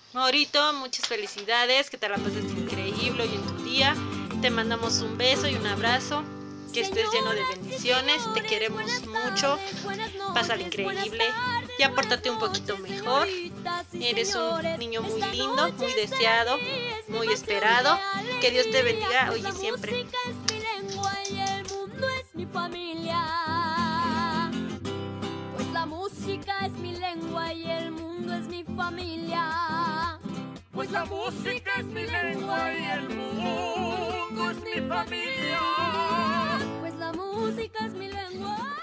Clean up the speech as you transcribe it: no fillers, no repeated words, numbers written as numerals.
Maurito, muchas felicidades, que te la pases increíble hoy en tu día. Te mandamos un beso y un abrazo, que estés lleno de bendiciones, te queremos mucho, pásala increíble, ya pórtate un poquito mejor. Eres un niño muy lindo, muy deseado, muy esperado. Que Dios te bendiga hoy y siempre. Pues la música es mi lengua y el mundo es mi familia. Pues la música es mi lengua y el mundo es mi familia. Pues la música es mi lengua.